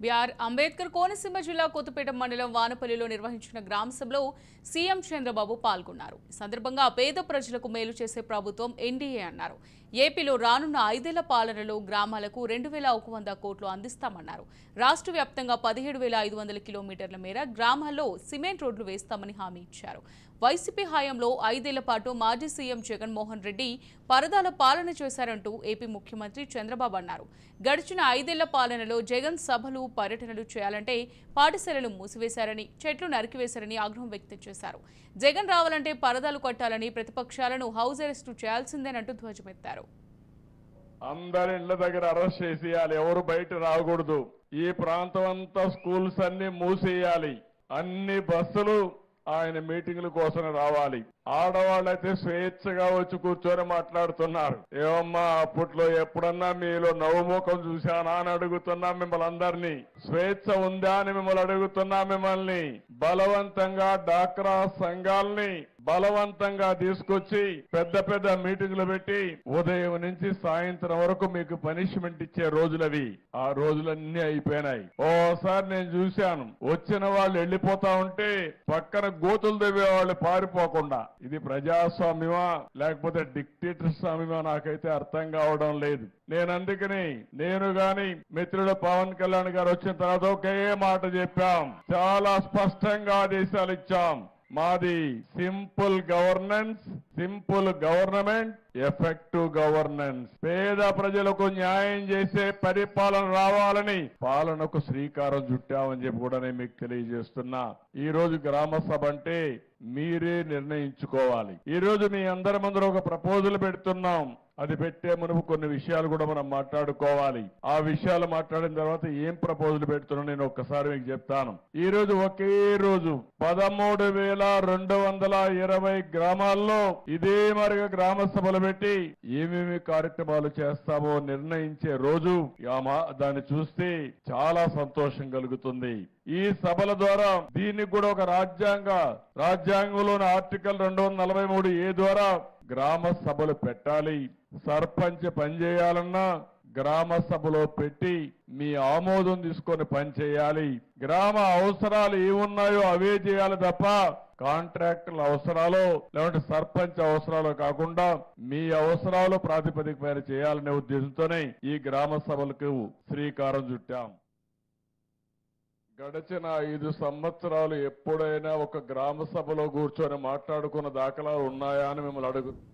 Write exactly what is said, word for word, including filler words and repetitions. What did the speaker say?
BR Ambedkar Konaseema జిల్లా కొత్తపేట మండలం వానపల్లిలో నిర్వహించిన గ్రామ సభలో సీఎం చంద్రబాబు పాల్గొన్నారు. ఈ సందర్భంగా పేద ప్రజలకు మేలు చేసే ప్రభుత్వం ఎన్డీఏ అన్నారు. ఏపీలో రానున్న ఐదేళ్ల పాలనలో గ్రామాలకు రెండు వేల ఒక వంద కోట్లు అందిస్తామన్నారు. రాష్ట్ర వ్యాప్తంగా పదిహేడు వేల ఐదు వందల కిలోమీటర్ల మేర గ్రామాల్లో సిమెంట్ రోడ్లు వేస్తామని హామీ ఇచ్చారు. వైసీపీ హయాంలో ఐదేళ్ల పాటు మాజీ సీఎం జగన్మోహన్ రెడ్డి పరదాల పాలన చేశారంటూ ఏపీ ముఖ్యమంత్రి చంద్రబాబు అన్నారు. గడిచిన ఐదేళ్ల పాలనలో జగన్ సభలు పర్యటనలు చేయాలంటే పాఠశాలలు మూసివేశారని, చెట్లు నరికివేశారని ఆగ్రహం వ్యక్తం చేశారు. జగన్ రావాలంటే పరదాలు కట్టాలని, ప్రతిపక్షాలను హౌస్ అరెస్టు చేయాల్సిందేనంటూ ధ్వజమెత్తారు. అందరి ఇళ్ల దగ్గర అరెస్ట్ చేసేయాలి, ఎవరు బయట రాకూడదు. ఈ ప్రాంతం అంతా స్కూల్స్ అన్ని మూసేయాలి. అన్ని బస్సులు ఆయన మీటింగ్ల కోసం రావాలి. ఆడవాళ్ళైతే స్వేచ్ఛగా వచ్చి కూర్చొని మాట్లాడుతున్నారు. ఏమమ్మా అప్పట్లో ఎప్పుడన్నా మీలో నవ్వుముఖం చూశానా అని అడుగుతున్నా మిమ్మల్ని అందరినీ. స్వేచ్ఛ ఉందా అని మిమ్మల్ని అడుగుతున్నా. మిమ్మల్ని బలవంతంగా డాక్రా సంఘాలని బలవంతంగా తీసుకొచ్చి పెద్ద పెద్ద మీటింగ్లు పెట్టి ఉదయం నుంచి సాయంత్రం వరకు మీకు పనిష్మెంట్ ఇచ్చే రోజులవి. ఆ రోజులన్నీ అయిపోయినాయి. ఓసారి నేను చూశాను, వచ్చిన వాళ్ళు వెళ్లిపోతా ఉంటే పక్కన గోతులు తవ్వే వాళ్ళు పారిపోకుండా. ఇది ప్రజాస్వామ్యమా లేకపోతే డిక్టేటర్ స్వామ్యమా నాకైతే అర్థం కావడం లేదు. నేను అందుకని నేను గాని మిత్రుడు పవన్ కళ్యాణ్ గారు వచ్చిన తర్వాత ఒకే మాట చెప్పాం, చాలా స్పష్టంగా ఆదేశాలు ఇచ్చాం. మాది simple governance, simple government, effective governance. పేద ప్రజలకు న్యాయం చేసే పరిపాలన రావాలని పాలనకు శ్రీకారం చుట్టామని చెప్పి కూడా నేను మీకు తెలియజేస్తున్నా. ఈ రోజు గ్రామ సభ అంటే మీరే నిర్ణయించుకోవాలి. ఈ రోజు మీ అందరి ముందర ఒక ప్రపోజల్ పెడుతున్నాం. అది పెట్టే మునుపు కొన్ని విషయాలు కూడా మనం మాట్లాడుకోవాలి. ఆ విషయాలు మాట్లాడిన తర్వాత ఏం ప్రపోజల్ పెడుతున్నా నేను ఒక్కసారి మీకు చెప్తాను. ఈ రోజు ఒకే రోజు పదమూడు వేల రెండు వందల ఇరవై గ్రామాల్లో ఇదే మరిగా గ్రామ సభలు పెట్టి ఏమేమి కార్యక్రమాలు చేస్తామో నిర్ణయించే రోజు. దాన్ని చూస్తే చాలా సంతోషం కలుగుతుంది. ఈ సభల ద్వారా దీనికి కూడా ఒక రాజ్యాంగ రాజ్యాంగంలోని ఆర్టికల్ రెండు వందల నలభై మూడు ఏ ద్వారా గ్రామ సభలు పెట్టాలి. సర్పంచ్ పనిచేయాలన్నా గ్రామ సభలో పెట్టి మీ ఆమోదం తీసుకొని పనిచేయాలి. గ్రామ అవసరాలు ఏమున్నాయో అవే చేయాలి తప్ప కాంట్రాక్టుల అవసరాలు లేదంటే సర్పంచ్ అవసరాలు కాకుండా మీ అవసరాలు ప్రాతిపదిక పైన చేయాలనే ఉద్దేశంతోనే ఈ గ్రామ సభలకు శ్రీకారం చుట్టాం. గడిచిన ఐదు సంవత్సరాలు ఎప్పుడైనా ఒక గ్రామ సభలో కూర్చొని మాట్లాడుకున్న దాఖలాలు ఉన్నాయా అని మిమ్మల్ని అడుగు